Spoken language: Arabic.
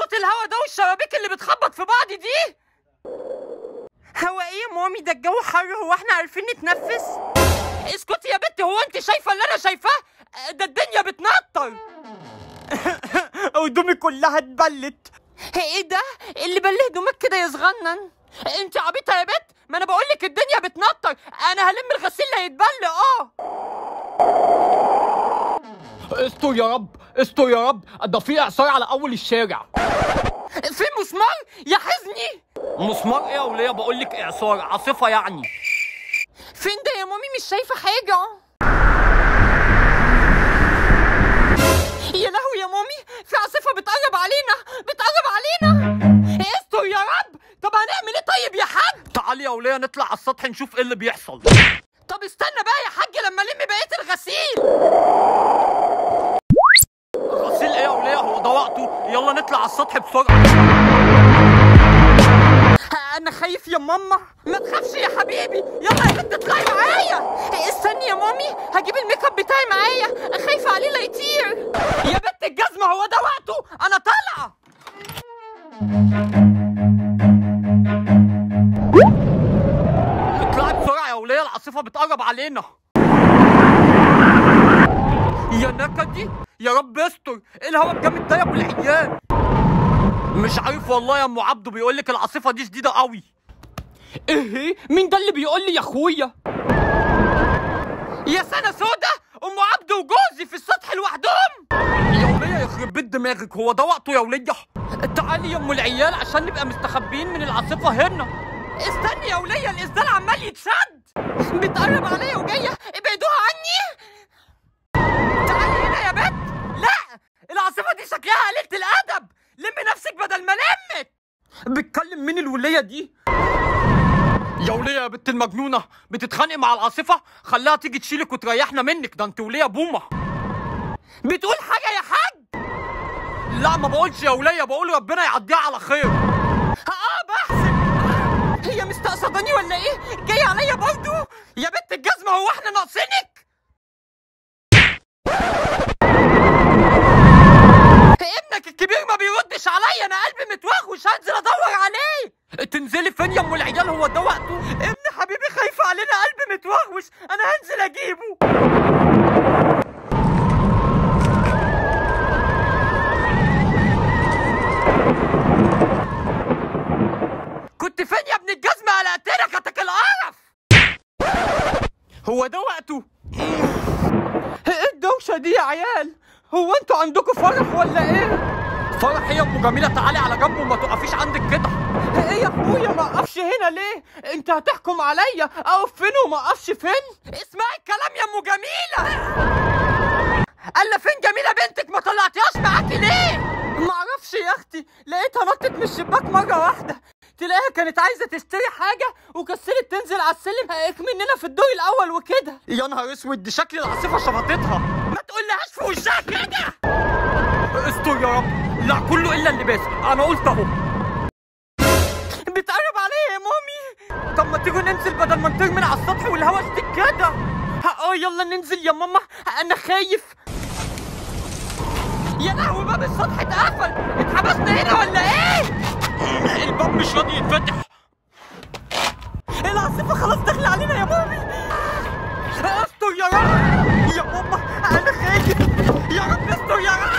صوت الهوا ده والشبابيك اللي بتخبط في بعض دي؟ هو ايه يا مامي؟ ده الجو حر، هو احنا عارفين نتنفس؟ اسكتي يا بنتي، هو انت شايفه اللي انا شايفاه؟ ده الدنيا بتنطر. هدومي كلها اتبلت. ايه ده؟ اللي بل هدومك كده يا صغنن؟ انت عبيطه يا بنت، ما انا بقولك الدنيا بتنطر، انا هلم الغسيل اللي هيتبل. استر يا رب، استر يا رب، ده في اعصار على اول الشارع. في مسمار يا حزني. مسمار ايه يا وليه؟ بقولك اعصار، عاصفه يعني. فين ده يا مامي؟ مش شايفه حاجه. يا لهوي يا مامي، في عاصفه بتقرب علينا، بتقرب علينا. استر يا رب. طب هنعمل ايه طيب يا حاج؟ تعالي يا وليه نطلع على السطح نشوف ايه اللي بيحصل. طب استنى بقى يا حاج لما الم بقيه الغسيل. غسيل ايه يا وليه؟ هو ده وقته؟ يلا نطلع على السطح بسرعه. انا خايف يا ماما. ما تخافش يا حبيبي، يلا يا بنت اطلعي معايا. استني يا مامي، هجيب الميك اب بتاعي معايا، خايفه عليه لا يطير. يا بنت الجزمه، هو ده وقته، انا طالعه. اطلعي بسرعه يا وليه، العاصفه بتقرب علينا. يا نكدي، يا رب استر، ايه الهوا الجامد ده يا ابو العيال؟ مش عارف والله يا ام عبده، بيقولك العاصفه دي شديده قوي. ايه؟ مين ده اللي بيقول لي يا اخويا؟ يا سنه سودا، ام عبده وجوزي في السطح لوحدهم. يا وليه يخرب بيت دماغك، هو ده وقته يا وليه؟ تعالي يا ام العيال عشان نبقى مستخبيين من العاصفه هنا. استني يا وليه، الاسدال عمال يتشد، بتقرب عليا وجايه، ابعدوها عني. تعالي هنا يا بنت. لا، العاصفه دي شكلها قليله الادب، لمي نفسك بدل ما لمت. بتكلم مين الوليه دي؟ يا وليه يا بنت المجنونه، بتتخانقي مع العاصفه؟ خليها تيجي تشيلك وتريحنا منك، ده انت وليه بومه. بتقول حاجه يا حاج؟ لا ما بقولش يا وليه، بقول ربنا يعديها على خير. بحسب. هي مستقصداني ولا ايه؟ جاي عليا برضو؟ يا بنت الجزمه، هو احنا ناقصينك؟ ابنك الكبير ما بيردش عليا، انا قلبي متوغوش، هنزل ادور عليه. تنزلي فين يا ام العيال؟ هو ده وقته؟ ابن حبيبي خايف علينا، قلبي متوغوش، انا هنزل اجيبه. كنت فين يا ابن الجزمه؟ قلقتني كتك القرف. هو ده وقته؟ ايه الدوشه دي يا عيال؟ هو انتوا عندكم فرح ولا ايه؟ فرح ايه يا ام جميله؟ تعالي على جنب وما تقفيش عندك كده. ايه يا اخويا، ما اقفش هنا ليه؟ انت هتحكم عليا اقف فين وما اقفش فين؟ اسمعي الكلام يا ام جميله. قال فين جميله بنتك؟ ما طلعتيهاش معاكي ليه؟ ما اعرفش يا اختي، لقيتها نطت من الشباك مره واحده، تلاقيها كانت عايزه تشتري حاجه وكسلت تنزل على السلم مننا في الدور الاول وكده. يا نهار اسود، دي شكل العاصفه شفطتها. ما تقولهاش في وشها كده. استر يا رب. لا كله الا اللباس، انا قلت اهو. بتقرب عليا يا مامي. طب ما تيجوا ننزل بدل ما نطير من على السطح والهوا شديد كده. يلا ننزل يا ماما، انا خايف. يا لهوي، باب السطح اتقفل، اتحبسنا هنا ولا ايه؟ الباب مش راضي يتفتح. العاصفه خلاص داخله علينا يا مامي. استر يا رب. يا ماما انا خايف، يا رب استر يا رب.